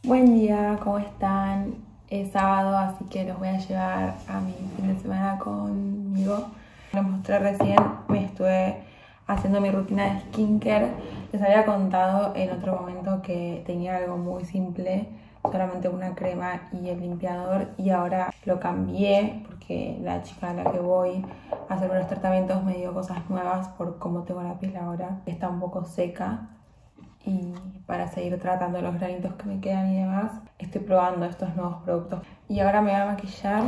Buen día, ¿cómo están? Es sábado, así que los voy a llevar a mi fin de semana conmigo. Les mostré recién, me estuve haciendo mi rutina de skincare. Les había contado en otro momento que tenía algo muy simple, solamente una crema y el limpiador, y ahora lo cambié porque la chica a la que voy a hacer unos tratamientos me dio cosas nuevas por cómo tengo la piel ahora. Está un poco seca. Y para seguir tratando los granitos que me quedan y demás, estoy probando estos nuevos productos. Y ahora me voy a maquillar.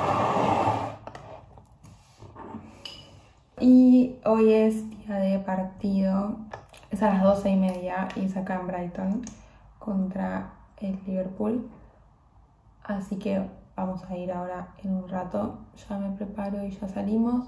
Y hoy es día de partido. Es a las 12:30 y es acá en Brighton contra el Liverpool. Así que vamos a ir ahora en un rato. Ya me preparo y ya salimos.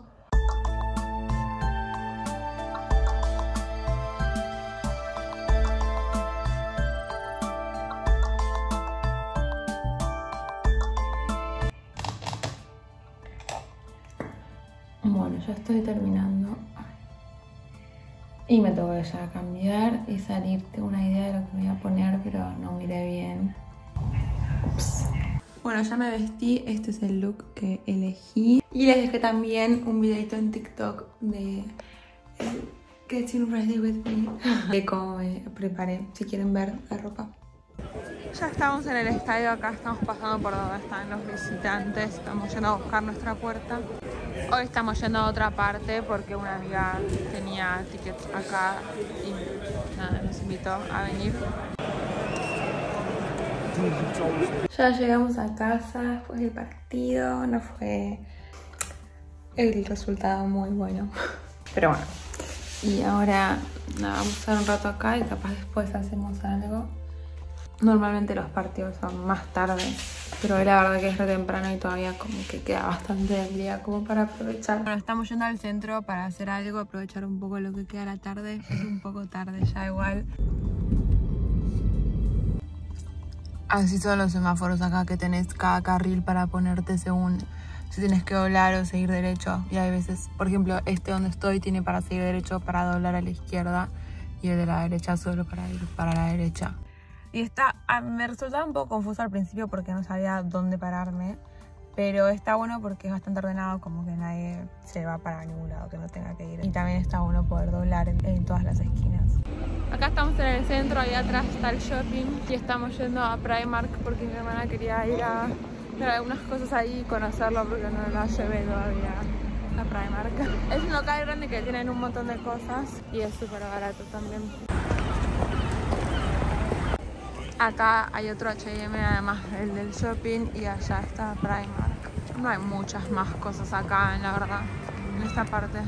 Bueno, ya estoy terminando y me tengo que ya cambiar y salir. Tengo una idea de lo que me voy a poner, pero no miré bien. Ups. Bueno, ya me vestí, este es el look que elegí. Y les dejé también un videito en TikTok de Getting Ready With Me, de cómo me preparé, si quieren ver la ropa. Ya estamos en el estadio, acá estamos pasando por donde están los visitantes, estamos yendo a buscar nuestra puerta. Hoy estamos yendo a otra parte porque una amiga tenía tickets acá y nada, nos invitó a venir. Ya llegamos a casa después del partido, no fue el resultado muy bueno, pero bueno. Y ahora nada, vamos a estar un rato acá y capaz después hacemos algo. Normalmente los partidos son más tarde, pero la verdad que es re temprano y todavía como que queda bastante del día como para aprovechar. Bueno, estamos yendo al centro para hacer algo, aprovechar un poco lo que queda la tarde. Es un poco tarde ya igual. Así son los semáforos acá, que tenés cada carril para ponerte según si tienes que doblar o seguir derecho. Y hay veces, por ejemplo, este donde estoy tiene para seguir derecho, para doblar a la izquierda, y el de la derecha solo para ir para la derecha. Y me resultaba un poco confuso al principio porque no sabía dónde pararme, pero está bueno porque es bastante ordenado, como que nadie se va para ningún lado que no tenga que ir. Y también está bueno poder doblar en todas las esquinas. Acá estamos en el centro, ahí atrás está el shopping y estamos yendo a Primark porque mi hermana quería ir a ver algunas cosas ahí y conocerlo porque no la llevé todavía a Primark. Es un local grande que tienen un montón de cosas y es súper barato también. Acá hay otro H&M además el del shopping y allá está Primark. No hay muchas más cosas acá, la verdad, en esta parte.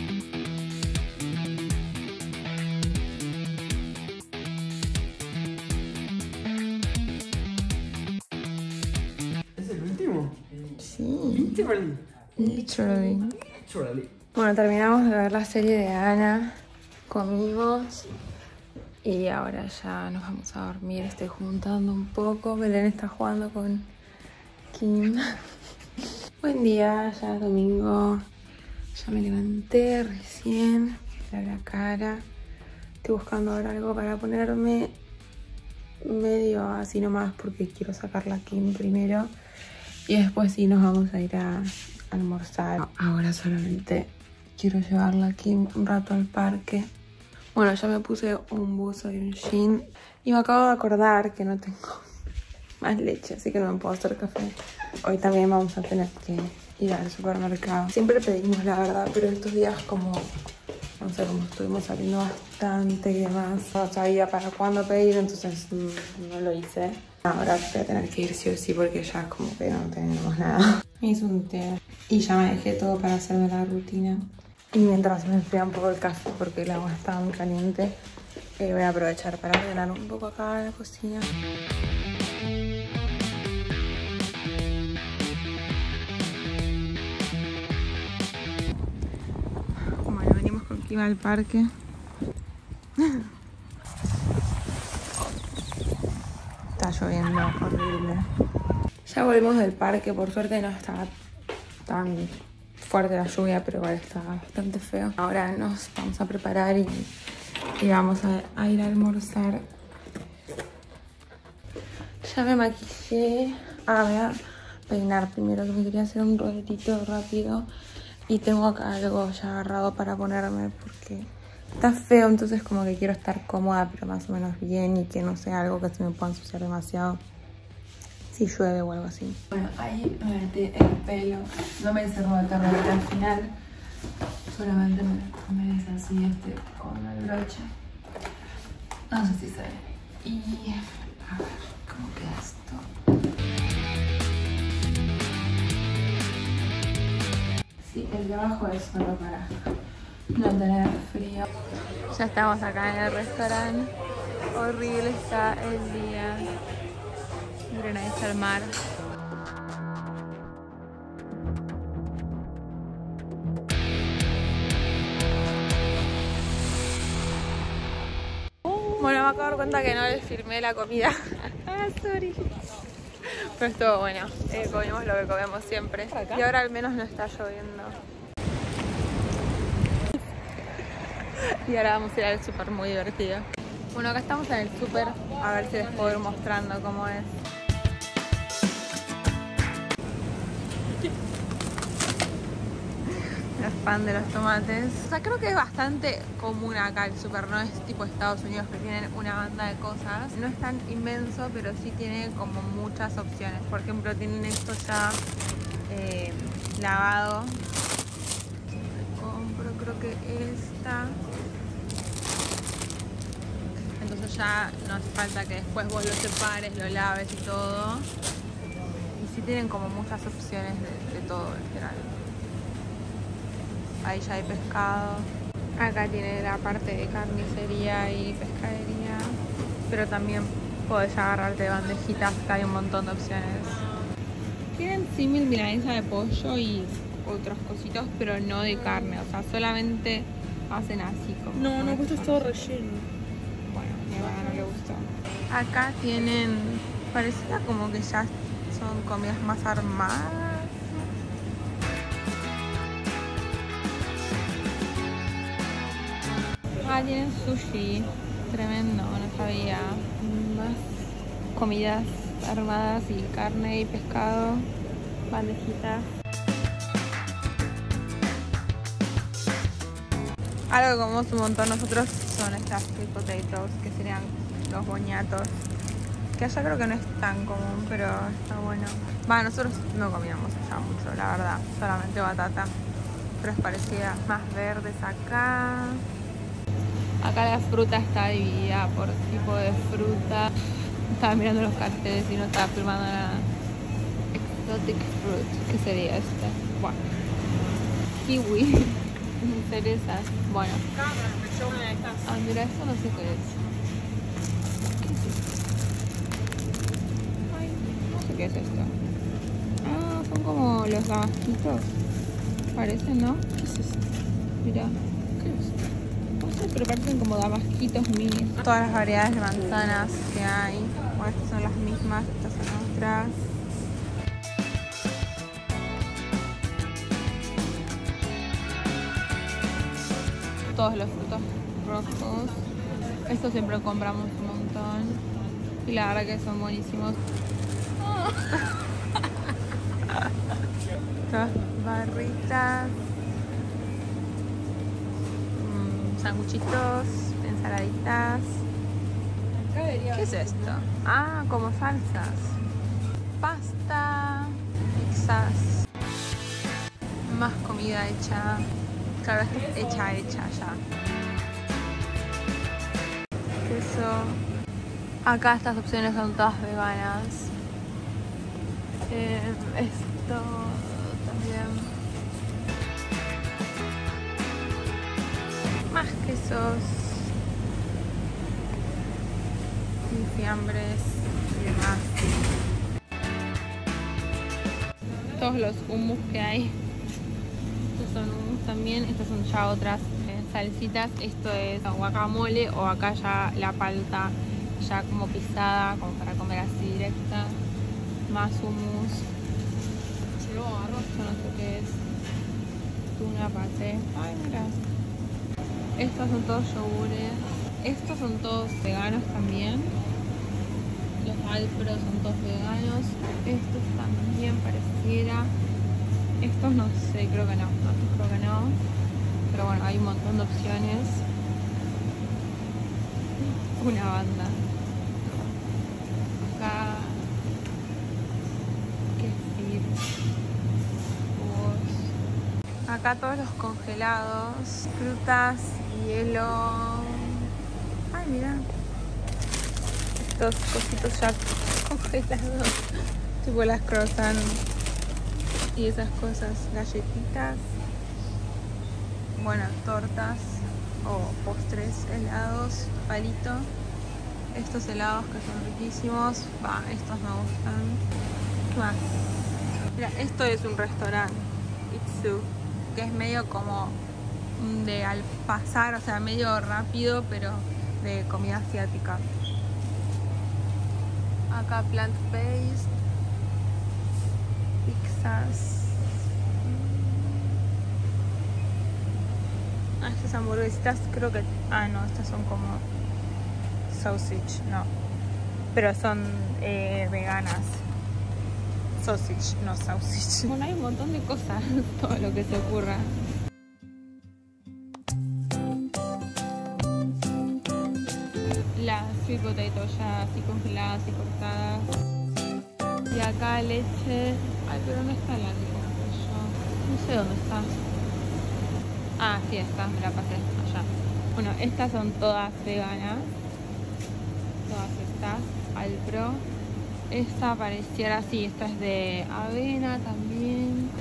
¿Es el último? Sí. Literally. Bueno, terminamos de ver la serie de Ana, comimos. Y ahora ya nos vamos a dormir, estoy juntando un poco. Belén está jugando con Kim. Buen día, ya es domingo. Ya me levanté recién. Lavé la cara. Estoy buscando ahora algo para ponerme medio así nomás porque quiero sacar a Kim primero. Y después sí nos vamos a ir a almorzar. Ahora solamente quiero llevarla a Kim un rato al parque. Bueno, ya me puse un buzo y un jean. Y me acabo de acordar que no tengo más leche, así que no me puedo hacer café. Hoy también vamos a tener que ir al supermercado. Siempre pedimos, la verdad, pero estos días como, no sé, como estuvimos saliendo bastante y demás, no sabía para cuándo pedir, entonces no lo hice. Ahora voy a tener que ir sí o sí porque ya como que no tenemos nada. Me hice un té y ya me dejé todo para hacerme la rutina. Y mientras me enfría un poco el café porque el agua está muy caliente, voy a aprovechar para ordenar un poco acá la cocina. Bueno, venimos con Kim al parque. Está lloviendo horrible. Ya volvimos del parque, por suerte no estaba tan fuerte la lluvia, pero igual está bastante feo. Ahora nos vamos a preparar y vamos a ir a almorzar. Ya me maquillé. Ahora voy a peinar primero, que me quería hacer un roletito rápido. Y tengo acá algo ya agarrado para ponerme porque está feo, entonces como que quiero estar cómoda, pero más o menos bien y que no sea algo que se me pueda ensuciar demasiado si llueve o algo así. Bueno, ahí me metí el pelo. No me hice rueda carrera al final. Solamente me desasí con el broche. No sé si se ve. Y a ver cómo queda esto. Sí, el de abajo es solo para no tener frío. Ya estamos acá en el restaurante. Horrible está el día. Miren, ahí está el mar. Bueno, me acabo de dar cuenta que no les filmé la comida. Sorry. Pero estuvo bueno. Comimos lo que comemos siempre. Y ahora al menos no está lloviendo. Y ahora vamos a ir al súper, muy divertido. Bueno, acá estamos en el súper. A ver si les puedo ir mostrando cómo es. Los fan de los tomates. O sea, creo que es bastante común acá el súper, no es tipo Estados Unidos que tienen una banda de cosas. No es tan inmenso, pero sí tiene como muchas opciones. Por ejemplo, tienen esto ya lavado. Compro creo que esta. Entonces ya no hace falta que después vos lo separes, lo laves y todo. Y sí tienen como muchas opciones de todo en general. Ahí ya hay pescado. Acá tiene la parte de carnicería y pescadería. Pero también podés agarrarte de bandejitas, que hay un montón de opciones. Tienen símil milanesa de pollo y otros cositos, pero no de carne. O sea, solamente hacen así como. No, esto es todo relleno. Bueno, a mi hermana no le gustó. Acá tienen, parecía como que ya son comidas más armadas. Ah, tienen sushi. Tremendo, no sabía. Más comidas armadas y carne y pescado. Bandejitas. Algo que comemos un montón nosotros son estas sweet potatoes, que serían los boñatos. Que allá creo que no es tan común, pero está bueno. Va, nosotros no comíamos allá mucho, la verdad. Solamente batata. Pero es parecida. Más verdes acá. Acá la fruta está dividida por tipo de fruta. Estaba mirando los carteles y no estaba filmando nada. Exotic fruit, ¿qué sería este? Bueno. Kiwi. Cerezas. Bueno. Ah, mira, esto no sé qué es. ¿Qué es esto? Ay, no sé qué es esto. Ah, son como los damasquitos. Parecen, ¿no? ¿Qué es esto? Mira. ¿Qué es esto? No sé, pero parecen como damasquitos mini. Todas las variedades de manzanas que hay. Bueno, estas son las mismas, estas son otras. Todos los frutos rojos. Estos siempre compramos un montón. Y la verdad que son buenísimos. Estas barritas. Sanguchitos, ensaladitas. ¿Qué es esto? Ah, como salsas. Pasta, pizzas. Más comida hecha. Claro, esta es hecha ya. Queso. Acá estas opciones son todas veganas. Esto también. Más quesos y fiambres y demás. Todos los hummus que hay. Estos son hummus también. Estas son ya otras salsitas. Esto es guacamole o acá ya la palta ya como pisada, como para comer así directa. Más hummus. Yo no sé qué es. Tuna, paté. Ay, mira. Estos son todos yogures. Estos son todos veganos también. Los Alpro son todos veganos. Estos también pareciera. Estos no sé, creo que no. Estos creo que no. Pero bueno, hay un montón de opciones. Una banda. Acá. Kefir. Jugos. Acá todos los congelados. Frutas, hielo. Ay, mira. Estos cositos ya congelados. Tipo las croissants y esas cosas. Galletitas. Bueno, tortas o postres, helados, palito. Estos helados que son riquísimos. Va, estos me gustan. ¿Qué más? Mira, esto es un restaurante, Itsu, que es medio como de al pasar, o sea, medio rápido, pero de comida asiática. Acá plant-based, pizzas. Estas hamburguesitas creo que... Ah, no, estas son como sausage, no. Pero son veganas. Sausage, no sausage. Bueno, hay un montón de cosas, todo lo que se ocurra. Las sweet potato ya así congeladas y cortadas. Y acá leche... Ay, pero ¿dónde está la que compré yo? No sé dónde está. Ah, sí, está, me la pasé allá. Bueno, estas son todas veganas. Todas estas, Alpro. Esta pareciera, sí, esta es de avena también.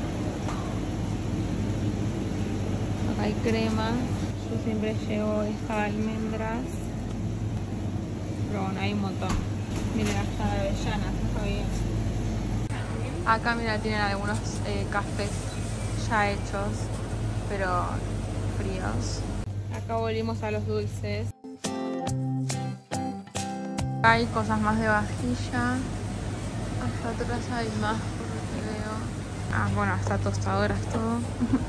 Acá hay crema. Yo siempre llevo esta almendras. Pero bueno, hay un montón. Miren, hasta de avellanas, no sabía. Acá, mira, tienen algunos cafés ya hechos, pero fríos. Acá volvimos a los dulces. Acá hay cosas más de vajilla. Hasta atrás hay más, por lo que veo. Ah, bueno, hasta tostadoras, todo.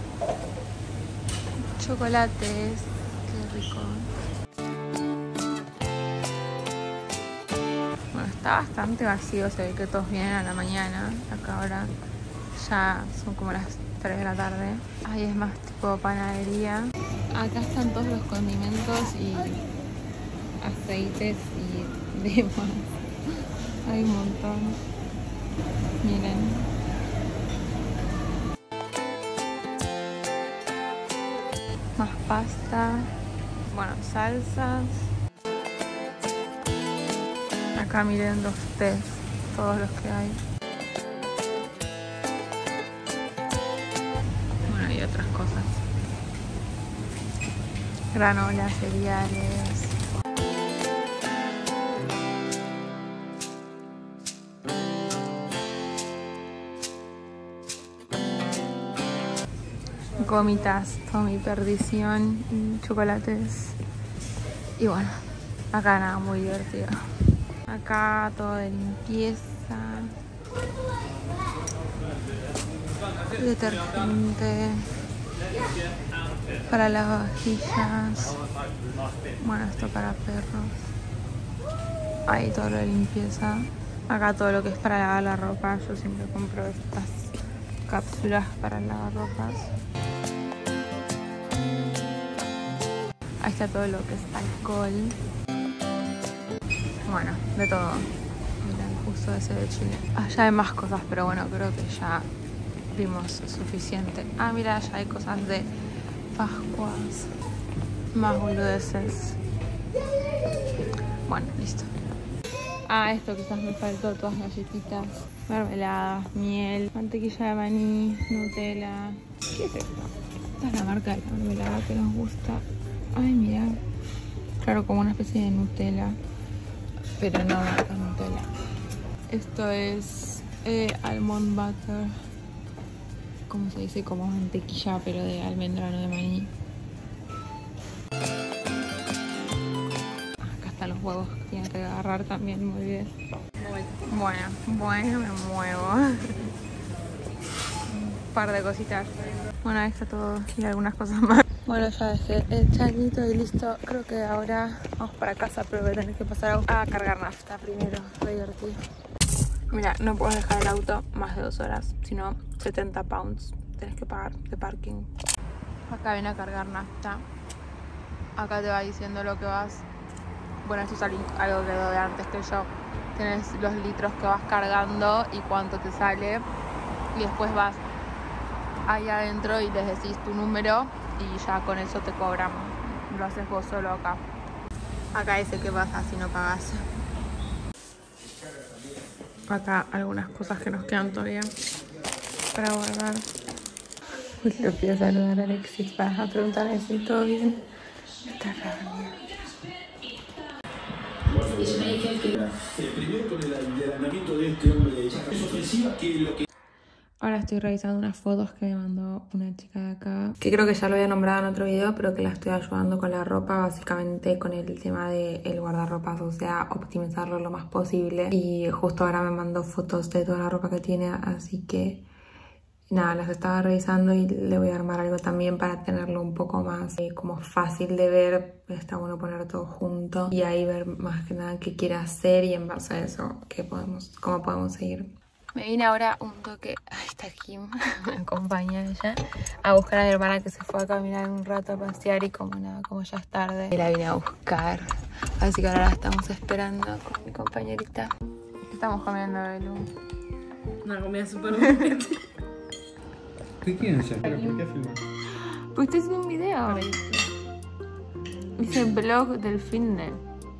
Chocolates. Qué rico. Bueno, está bastante vacío. Se ve que todos vienen a la mañana. Acá ahora ya son como las 3 de la tarde. Ahí es más tipo panadería. Acá están todos los condimentos y aceites y demás. Hay un montón. Miren. Más pasta. Bueno, salsas. Acá miren los tés. Todos los que hay. Bueno, y otras cosas. Granolas, cereales. Gomitas, toda mi perdición y chocolates. Y bueno, acá nada, muy divertido. Acá todo de limpieza. Detergente para las vajillas. Bueno, esto para perros. Ahí todo lo de limpieza. Acá todo lo que es para lavar la ropa. Yo siempre compro estas cápsulas para lavar ropas. Ahí está todo lo que es alcohol. Bueno, de todo. Miren, justo ese de Chile. Allá hay más cosas, pero bueno, creo que ya vimos suficiente. Ah, mira, ya hay cosas de Pascuas. Más boludeces. Bueno, listo. Ah, esto quizás me faltó, todas galletitas, mermeladas, miel, mantequilla de maní, Nutella. ¿Qué es esto? Esta es la marca de la mermelada que nos gusta. Ay, mira. Claro, como una especie de Nutella, pero no marca Nutella. Esto es almond butter. ¿Cómo se dice? Como mantequilla, pero de almendra, no de maní. Acá están los huevos que tienen que agarrar también, muy bien. Bueno, me muevo. Un par de cositas. Bueno, ahí está todo y algunas cosas más. Bueno, ya dejé el changuito y listo. Creo que ahora vamos para casa, pero voy a tener que pasar a cargar nafta primero. Re divertido. Mira, no puedes dejar el auto más de 2 horas, sino 70 pounds tenés que pagar de parking. Acá viene a cargar nafta. Acá te va diciendo lo que vas. Bueno, esto es algo que doy antes que yo. Tienes los litros que vas cargando y cuánto te sale. Y después vas ahí adentro y les decís tu número y ya con eso te cobran. Lo haces vos solo acá. Acá dice qué pasa si no pagas. Acá algunas cosas que nos quedan todavía para guardar. Le pido saludar a Alexis para preguntarle si todo bien. Está raro. Primero con el allanamiento de este hombre de ofensiva que lo que... Ahora estoy revisando unas fotos que me mandó una chica de acá, que creo que ya lo había nombrado en otro video, pero que la estoy ayudando con la ropa, básicamente con el tema del guardarropas, o sea, optimizarlo lo más posible. Y justo ahora me mandó fotos de toda la ropa que tiene, así que nada, las estaba revisando y le voy a armar algo también para tenerlo un poco más como fácil de ver. Está bueno poner todo junto y ahí ver más que nada qué quiere hacer y en base a eso cómo podemos seguir. Me vine ahora un toque, ahí está Kim, me acompaña ella, a buscar a mi hermana que se fue a caminar un rato a pasear y como nada, como ya es tarde, y la vine a buscar. Así que ahora la estamos esperando con mi compañerita. ¿Qué estamos comiendo, Belu? Una comida súper buena. ¿Qué quieren hacer? ¿Pero por qué filmar? Pues estoy haciendo un video. Hice el vlog del fitness.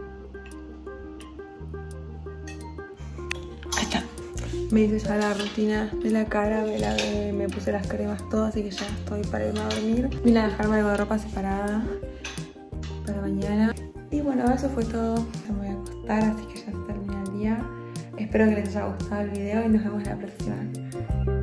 Ahí está. Me hice ya la rutina de la cara, me puse las cremas, todo, así que ya estoy para irme a dormir. Vine a dejarme algo de ropa separada para mañana. Y bueno, eso fue todo. Me voy a acostar, así que ya se termina el día. Espero que les haya gustado el video y nos vemos la próxima.